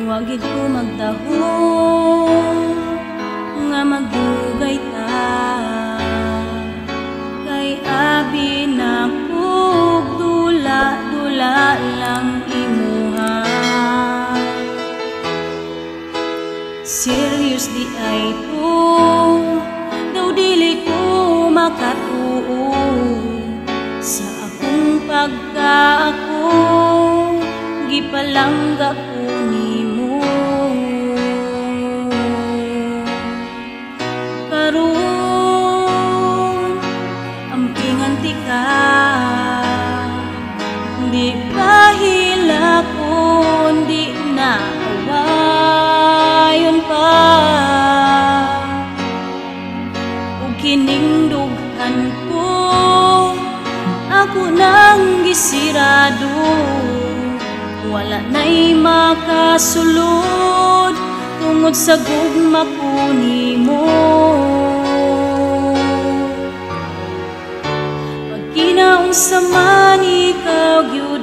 Wagid ko magdahom nga magdugay ta, kay abi na kog dula-dula lang imuha. Serious di ay to, daw dili ko makatuo sa akong pagkaako, gipalangga ko nimo. Karon ampingan ti ka, di pahilakon, di na awayon pa, ug kining dughan ko ako nang gisirado. Wala na'y makasulod tungod sa gugma ko nimo. Pag kinaunsa man ikaw gyud